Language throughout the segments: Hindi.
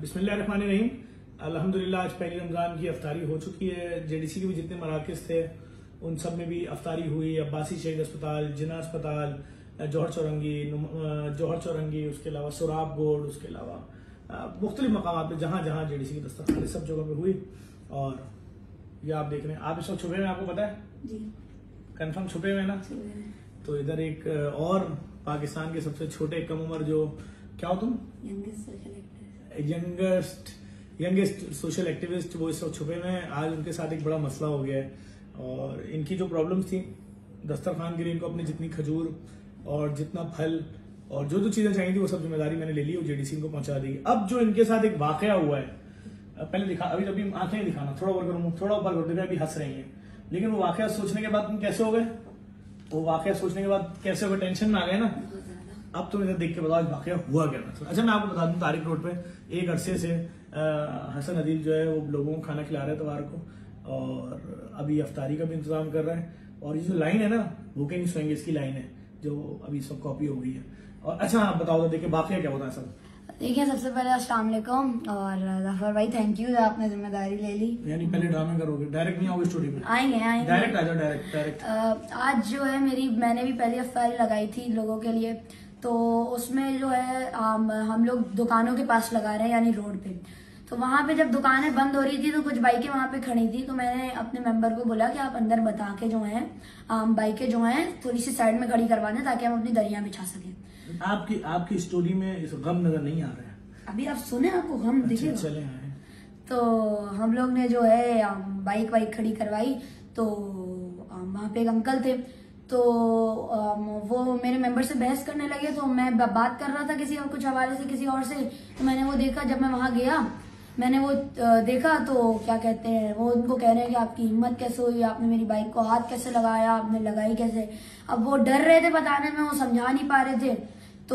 बिस्मिल्लाहिर्रहमानिर्रहीम। अल्हम्दुलिल्लाह आज पहली रमजान की अफ्तारी हो चुकी है। जेडीसी के भी जितने मराकज़ थे उन सब में भी अफ्तारी हुई। अब्बासी शहीद अस्पताल, जिन्ना अस्पताल, जौहर चौरंगी, उसके अलावा सुराब बोर्ड, उसके अलावा मुख्तलिफ मकामात पे जहाँ जहाँ जेडीसी की दस्तरखानी सब जगहों पे हुई। और ये आप देख रहे हैं, आप इस वक्त छुपे हुए हैं, आपको पता है जी, कन्फर्म छुपे हुए ना। तो इधर एक और पाकिस्तान के सबसे छोटे कम उम्र जो क्या हो तुम यंगेस्ट सोशल एक्टिविस्ट, वो इस वक्त छुपे हुए हैं। आज उनके साथ एक बड़ा मसला हो गया है और इनकी जो प्रॉब्लम्स थी दस्तरखान के लिए, इनको अपनी जितनी खजूर और जितना फल और जो चीजें चाहिए थी वो सब जिम्मेदारी मैंने ले ली और जेडीसी को पहुंचा दी। अब जो इनके साथ एक वाकया हुआ है, पहले दिखा, अभी आंखें दिखाना, थोड़ा ऊपर करूँ, थोड़ा ऊपर करूँ, देखा अभी हंस रही है, लेकिन वो वाकया सोचने के बाद तुम कैसे हो गए? वो वाकया सोचने के बाद कैसे हो गए? टेंशन में आ गए ना। अब तुम इधर देख के बताओ वाकया हुआ क्या था। अच्छा, मैं आपको बता दूं, तारिक रोड पे एक अरसे से हसन अदील जो है वो लोगों को खाना खिला रहा है तवार को, और अभी अफ्तारी का भी इंतजाम कर रहा है। और ये जो लाइन है ना, भूखे नहीं सोएंगे, इसकी लाइन है जो अभी सब कॉपी हो गई है। और अच्छा आप बताओ, देखिए वाकया क्या होता है सब। देखिए सबसे पहले अस्सलाम वालेकुम, और जफर भाई थैंक यू, आपने जिम्मेदारी ले ली। यानी पहले ड्रामे करोगे, डायरेक्ट नहीं आओगे स्टोरी में? आएंगे डायरेक्ट आ जाओ, डायरेक्ट। आज जो है मैंने भी पहली अफ्तारी लगाई थी लोगों के लिए, तो उसमें जो है हम लोग दुकानों के पास लगा रहे हैं, यानी रोड पे। तो वहां पे जब दुकानें बंद हो रही थी तो कुछ बाइकें वहां पे खड़ी थी, तो मैंने अपने मेंबर को बोला कि आप अंदर बता के जो है बाइकें जो हैं थोड़ी सी साइड में खड़ी करवा दें ताकि हम अपनी दरिया बिछा सकें। आपकी स्टोरी में इस गम नजर नहीं आ रहा है। अभी आप सुने, आपको गम दिखेगा। चले तो हम लोग ने जो है बाइक खड़ी करवाई, तो वहाँ पे एक अंकल थे, तो वो मेरे मेंबर से बहस करने लगे। तो मैं बात कर रहा था किसी और कुछ हवाले से किसी और से, तो मैंने वो देखा, जब मैं वहां गया मैंने वो देखा तो क्या कहते हैं, वो उनको कह रहे हैं कि आपकी हिम्मत कैसे हुई, आपने मेरी बाइक को हाथ कैसे लगाया, आपने लगाई कैसे। अब वो डर रहे थे बताने में, वो समझा नहीं पा रहे थे। तो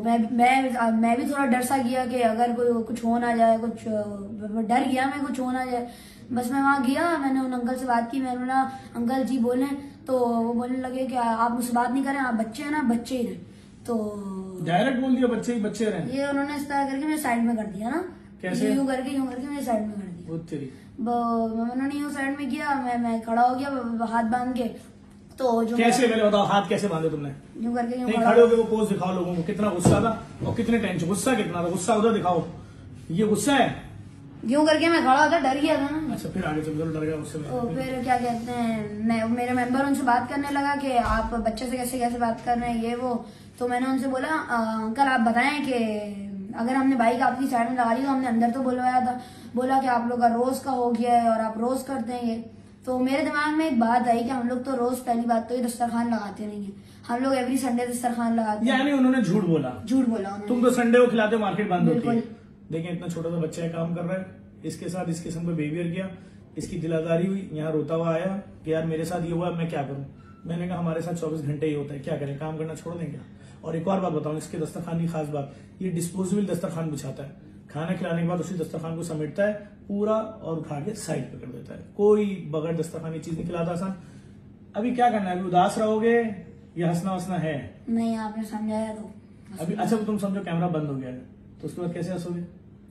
मैं भी थोड़ा डर सा गया कि अगर कोई कुछ हो ना जाए, कुछ डर गया मैं, कुछ हो ना जाए। बस मैं वहां गया, मैंने उन अंकल से बात की, मैंने बोला अंकल जी बोले, तो वो बोलने लगे कि आप मुझसे बात नहीं करें, आप बच्चे हैं ना, बच्चे ही रहे। तो डायरेक्ट बोल दिया बच्चे ही बच्चे रहे। ये उन्होंने इस तरह करके मेरे साइड में कर दिया ना, कैसे? यूं करके मेरे साइड में कर दिया। उन्होंने यूं साइड में किया, मैं खड़ा हो गया हाथ बांध के। तो जो कैसे, पहले बताओ हाथ कैसे बांधे तुमने? यूं करके नहीं, खड़े होके वो पोज दिखाओ लोगों को, कितना गुस्सा था और कितने टेंशन, गुस्सा कितना था, गुस्सा उधर दिखाओ, ये गुस्सा है। यूं करके मैं खड़ा होता, डर गया था ना। अच्छा, फिर आगे चल, डर गया उससे। तो फिर क्या कहते हैं, मेरे मेंबर उनसे बात करने लगा कि आप बच्चे से कैसे बात कर रहे हैं, ये वो। तो मैंने उनसे बोला अंकल आप बताएं कि अगर हमने बाइक आपकी साइड में लगा ली तो हमने अंदर तो बुलवाया था। बोला कि आप लोग का रोज का हो गया है और आप रोज करते हैं ये। तो मेरे दिमाग में एक बात आई कि हम लोग तो रोज, पहली बात तो ये दस्तरखान लगाते नहीं है, हम लोग एवरी संडे दस्तरखान लगाते हैं। यानी उन्होंने झूठ बोला तुम तो संडे को खिलाते हो, मार्केट बंद होती है। देखिए इतना छोटा सा बच्चा है, काम कर रहा है, इसके साथ इस किस्म का बिहेवियर किया, इसकी दिलादारी हुई, यहाँ रोता हुआ आया कि यार मेरे साथ ये हुआ, मैं क्या करूं। मैंने कहा हमारे साथ 24 घंटे ही होता है, क्या करें, काम करना छोड़ दें क्या? और एक और बात बताऊं, इसके दस्तरखान की खास बात, ये डिस्पोजेबल दस्तरखान बिछाता है, खाना खिलाने के बाद उसी दस्तरखान को समेटता है पूरा और उठा के साइड पे कर देता है। कोई बगैर दस्तरखान की चीज नहीं खिलाता आसान। अभी क्या करना है, अभी उदास रहोगे या हंसना वसना है? नहीं, आपने समझाया तो अभी। अच्छा तुम समझो कैमरा बंद हो गया है, तो उसके बाद कैसे हंसोगे?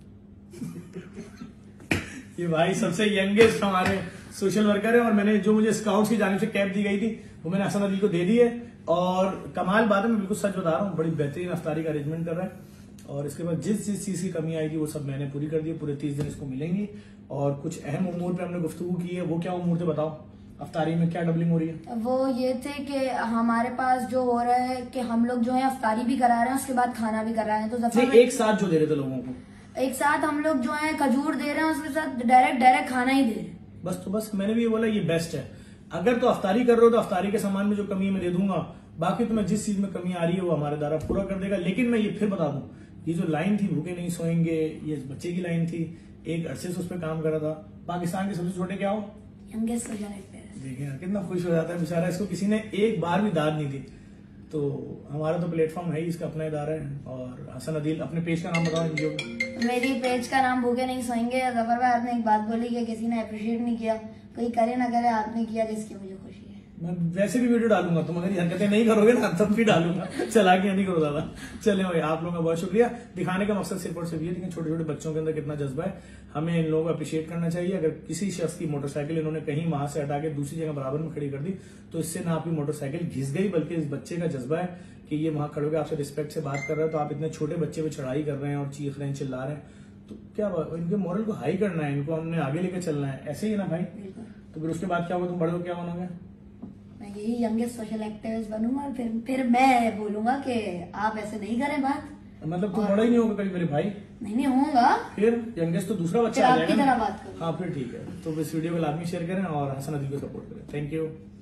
ये भाई सबसे यंगेस्ट हमारे सोशल वर्कर है, और मैंने जो मुझे स्काउट्स की जानिब से कैप दी गई थी वो मैंने हसन अली को दे दी है। और कमाल बात है, मैं बिल्कुल सच बता रहा हूँ, बड़ी बेहतरीन अफ्तारी का अरेंजमेंट कर रहा है। और इसके बाद जिस चीज की कमी आई थी वो सब मैंने पूरी कर दी। पूरे 30 दिन इसको मिलेंगी। और कुछ अहम उमूर पे हमने गुफ्तगू की है। वो क्या उमूर थे बताओ, अफ्तारी में क्या डबलिंग हो रही है? वो ये थे कि हमारे पास जो हो रहा है कि हम लोग जो है अफ्तारी भी करा रहे हैं, उसके बाद खाना भी करा रहे हैं। तो एक साथ जो दे रहे थे लोगों को, एक साथ हम लोग जो है खजूर दे रहे हैं, उसके साथ डायरेक्ट खाना ही दे रहे हैं। बस मैंने भी ये बोला, ये बेस्ट है। अगर तो अफ्तारी कर रहे हो तो अफ्तारी के सामान में जो कमी है मैं दे दूंगा, बाकी तो मैं जिस चीज में कमी आ रही है वो हमारे द्वारा पूरा कर देगा। लेकिन मैं ये फिर बता दूं, ये जो लाइन थी भूखे नहीं सोएंगे, ये बच्चे की लाइन थी, एक अरसे से उस पर काम कर रहा था। पाकिस्तान के सबसे छोटे क्या हो, यंगेस्ट सोशल एक्टिविस्ट। देखिए कितना खुश हो जाता है बेचारा, इसको किसी ने एक बार भी दाद नहीं दी। तो हमारा तो प्लेटफॉर्म है ही, इसका अपना इदारा है। और हसन अदील, अपने पेज का नाम बताओ एनजीओ। मेरी पेज का नाम भूखे नहीं सोएंगे। जफर भाई आपने एक बात बोली कि किसी ने अप्रिशिएट नहीं किया, कोई करे ना करे, आपने किया जिसकी मुझे खुशी है। मैं वैसे भी वीडियो डालूंगा, तुम अगर ये हरकतें नहीं करोगे ना तब भी डालूंगा, चला के नहीं करो दादा। चले भाई, आप लोगों का बहुत शुक्रिया। दिखाने का मकसद सिर्फ और सिर्फ ये, लेकिन छोटे छोटे बच्चों के अंदर कितना जज्बा है, हमें इन लोगों को अप्रिशिएट करना चाहिए। अगर किसी शख्स की मोटरसाइकिल इन्होंने कहीं वहां से हटा के दूसरी जगह बराबर में खड़ी कर दी, तो इससे ना आपकी मोटरसाइकिल घिस गई, बल्कि इस बच्चे का जज्बा है कि ये वहां खड़े होकर आपसे रिस्पेक्ट से बात कर रहा है। तो आप इतने छोटे बच्चे पे चढ़ाई कर रहे हैं और चीख रहे हैं, चिल्ला रहे हैं, तो क्या इनके मॉरल को हाई करना है, इनको हमने आगे लेके चलना है, ऐसे ही है ना भाई। तो फिर उसके बाद क्या होगा, तुम बड़े हो क्या बनोगे? मैं यही यंगेस्ट सोशल एक्टिविस्ट बनूंगा, फिर मैं बोलूंगा कि आप ऐसे नहीं करें बात। मतलब तुम बड़ा ही नहीं होगा कभी मेरे भाई? नहीं होगा। फिर यंगेस्ट तो दूसरा फिर बच्चा आ आपकी जाएगा तरह ना। बात करूं। हाँ फिर ठीक है, तो इस वीडियो को लाजमी शेयर करें और हसन अदील को सपोर्ट करें। Thank you.